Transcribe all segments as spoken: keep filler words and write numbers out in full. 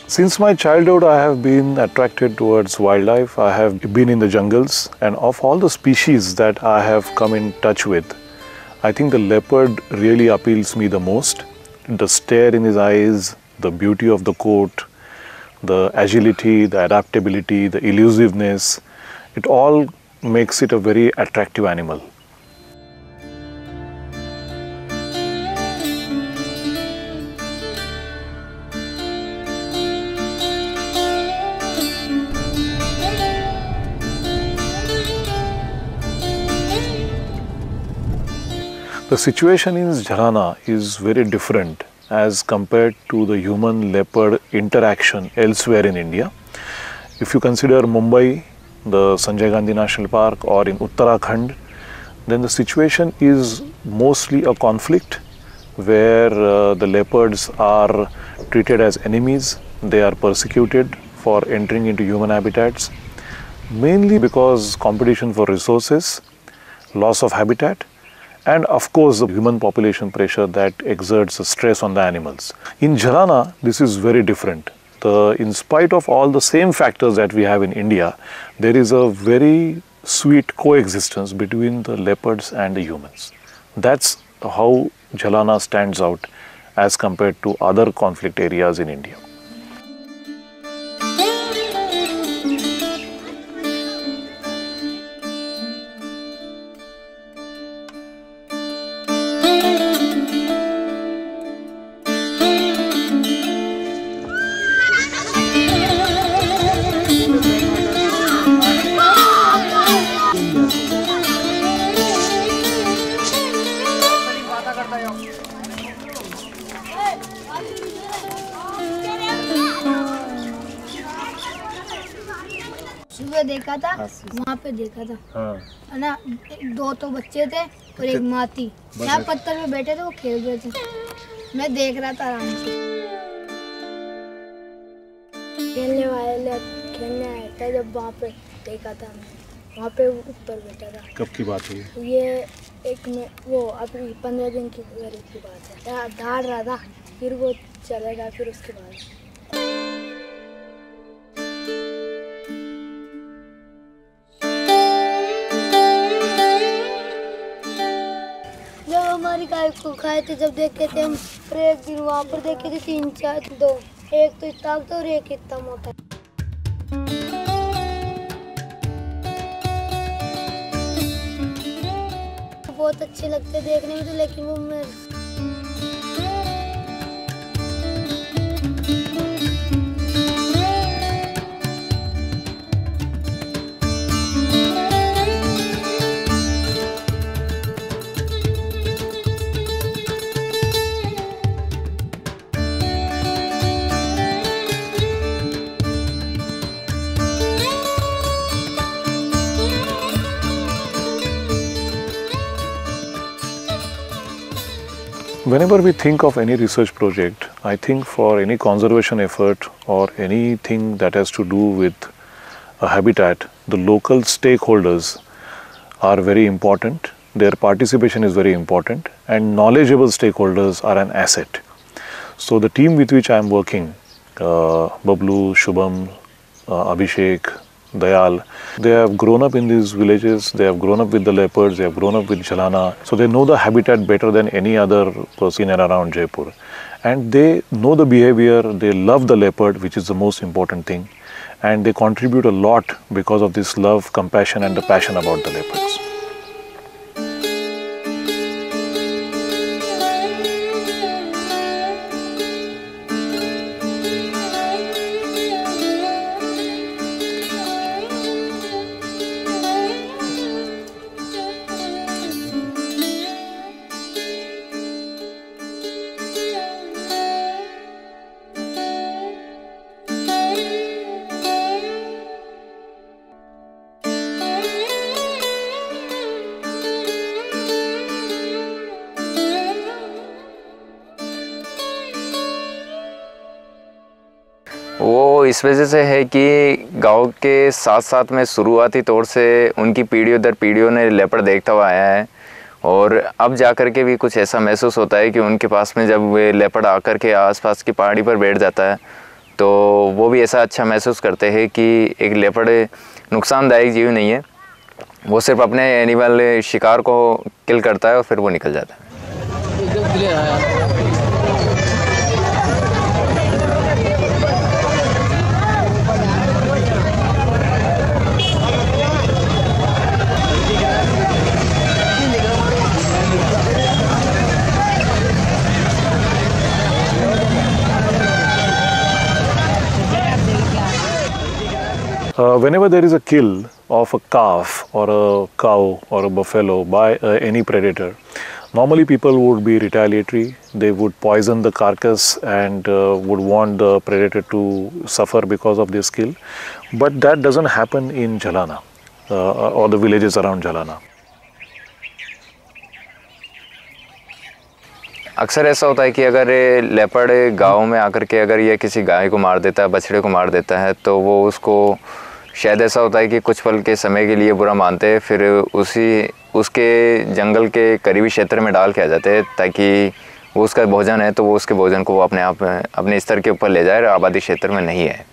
Since my childhood, I have been attracted towards wildlife. I have been in the jungles, and of all the species that I have come in touch with, I think the leopard really appeals me the most. The stare in his eyes, the beauty of the coat, the agility, the adaptability, the elusiveness, it all makes it a very attractive animal. The situation in Jhalana is very different as compared to the human-leopard interaction elsewhere in India. If you consider Mumbai, the Sanjay Gandhi National Park, or in Uttarakhand, then the situation is mostly a conflict where uh, the leopards are treated as enemies. They are persecuted for entering into human habitats, mainly because competition for resources, loss of habitat, and of course the human population pressure that exerts a stress on the animals. In Jhalana, this is very different. The, in spite of all the same factors that we have in India, there is a very sweet coexistence between the leopards and the humans. That's how Jhalana stands out as compared to other conflict areas in India. सुबह देखा था, वहाँ पे देखा था, है ना, दो तो बच्चे थे और एक माँ थी। यहाँ पत्थर पे बैठे थे, वो खेल रहे थे। मैं देख रहा था आराम से। खेलने वाले खेलने आया था जब वहाँ पे देखा था मैं, वहाँ पे ऊपर बैठा था। कब की बात है ये? एक में वो अभी पंद्रह दिन की करीब की बात है। दौड़ रहा था, फिर वो चलेगा, फिर उसके बाद हमारी गाय को खाए थे, जब देखे थे हम, फिर एक दिन वहाँ पर देखे थे तीन चार दो, एक तो इतना था और एक इतना मोटा। बहुत अच्छे लगते देखने में तो, लेकिन वो मेरे Whenever we think of any research project, I think for any conservation effort or anything that has to do with a habitat, the local stakeholders are very important. Their participation is very important, and knowledgeable stakeholders are an asset. So the team with which I am working, uh, Bablu, Shubham, uh, Abhishek, Dayal, they have grown up in these villages, they have grown up with the leopards, they have grown up with Jhalana, so they know the habitat better than any other person in and around Jaipur. And they know the behavior, they love the leopard, which is the most important thing, and they contribute a lot because of this love, compassion and the passion about the leopards. वो इस वजह से है कि गांव के साथ साथ में शुरुआती तौर से उनकी पीढ़ियों दर पीढ़ियों ने लेपर्ड देखता हुआ आया है, और अब जा कर के भी कुछ ऐसा महसूस होता है कि उनके पास में जब वे लेपर्ड आकर के आसपास की पहाड़ी पर बैठ जाता है तो वो भी ऐसा अच्छा महसूस करते हैं कि एक लेपर्ड नुकसानदायक जीव नहीं है, वो सिर्फ अपने एनिमल शिकार को किल करता है और फिर वो निकल जाता है। Uh, whenever there is a kill of a calf or a cow or a buffalo by uh, any predator, normally people would be retaliatory. They would poison the carcass and uh, would want the predator to suffer because of this kill. But that doesn't happen in Jhalana uh, or the villages around Jhalana. अक्सर ऐसा होता है कि अगर leopard गाँव में आकर के अगर ये किसी गाय को मार देता है, बछड़े को मार देता है, तो वो उसको शायद ऐसा होता है कि कुछ पल के समय के लिए बुरा मानते हैं, फिर उसी उसके जंगल के करीबी क्षेत्र में डाल के आ जाते हैं ताकि वो उसका भोजन है तो वो उसके भोजन को वो अपने आप अपने स्तर के ऊपर ले जाए, आबादी क्षेत्र में नहीं है।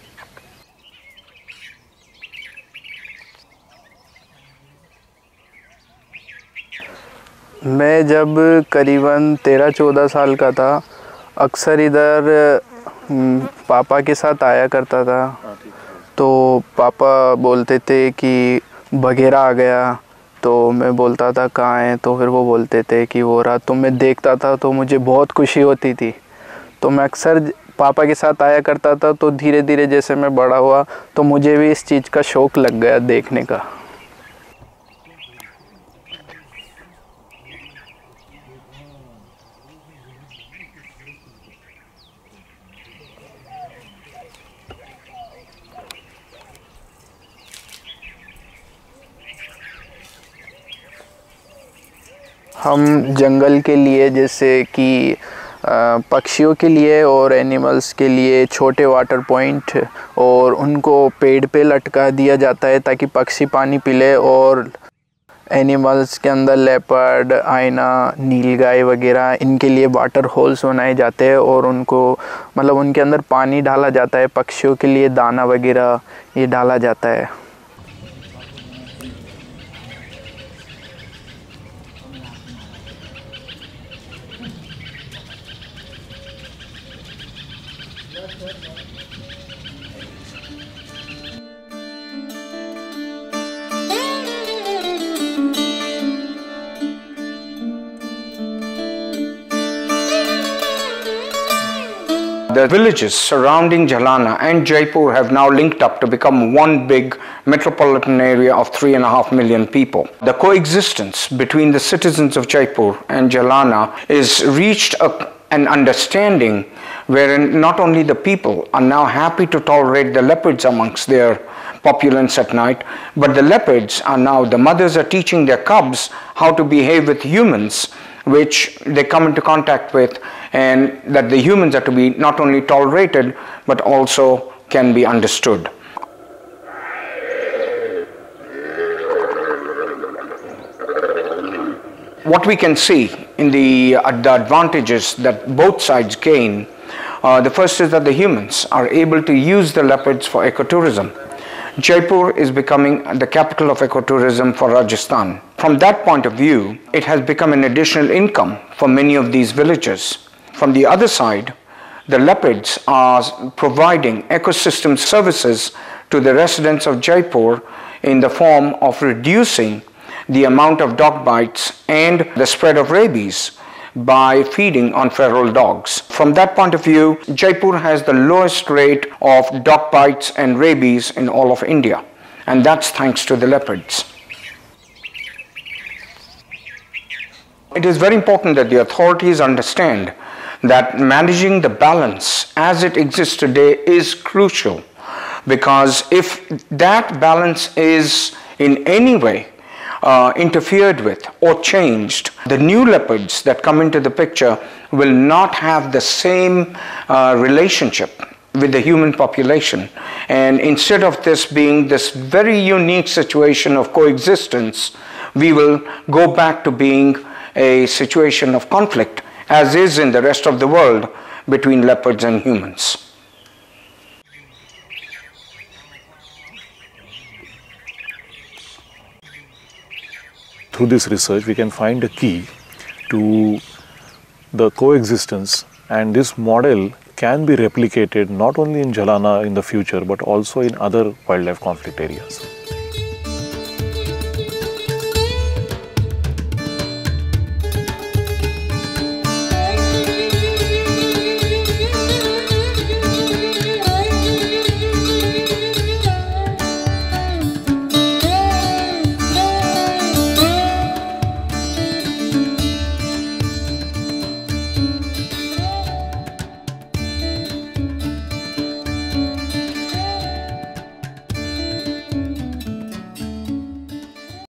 मैं जब करीबन तेरह चौदह साल का था, अक्सर इधर पापा के साथ आया करता था। तो पापा बोलते थे कि बघेरा आ गया, तो मैं बोलता था कहाँ है, तो फिर वो बोलते थे कि वो रहा। तो मैं देखता था तो मुझे बहुत खुशी होती थी। तो मैं अक्सर पापा के साथ आया करता था। तो धीरे धीरे जैसे मैं बड़ा हुआ तो मुझे भी इस चीज़ का शौक़ लग गया देखने का। हम जंगल के लिए जैसे कि पक्षियों के लिए और एनिमल्स के लिए छोटे वाटर पॉइंट और उनको पेड़ पे लटका दिया जाता है ताकि पक्षी पानी पी ले, और एनिमल्स के अंदर लेपर्ड, आइना, नीलगाय वगैरह इनके लिए वाटर होल्स बनाए जाते हैं और उनको मतलब उनके अंदर पानी डाला जाता है। पक्षियों के लिए दाना वगैरह ये डाला जाता है। The villages surrounding Jhalana and Jaipur have now linked up to become one big metropolitan area of three and a half million people. The coexistence between the citizens of Jaipur and Jhalana is reached a, an understanding wherein not only the people are now happy to tolerate the leopards amongst their populace at night, but the leopards are now, the mothers are teaching their cubs how to behave with humans which they come into contact with, and that the humans are to be not only tolerated but also can be understood. What we can see in the, uh, the advantages that both sides gain, uh, the first is that the humans are able to use the leopards for ecotourism. Jaipur is becoming the capital of ecotourism for Rajasthan. From that point of view, it has become an additional income for many of these villages. From the other side, the leopards are providing ecosystem services to the residents of Jaipur in the form of reducing the amount of dog bites and the spread of rabies by feeding on feral dogs. From that point of view, Jaipur has the lowest rate of dog bites and rabies in all of India, and that's thanks to the leopards. It is very important that the authorities understand that managing the balance as it exists today is crucial, because if that balance is in any way Uh, interfered with or changed, the new leopards that come into the picture will not have the same uh, relationship with the human population. And instead of this being this very unique situation of coexistence, we will go back to being a situation of conflict, as is in the rest of the world, between leopards and humans. through this research, we can find a key to the coexistence, and this model can be replicated not only in Jhalana in the future but also in other wildlife conflict areas.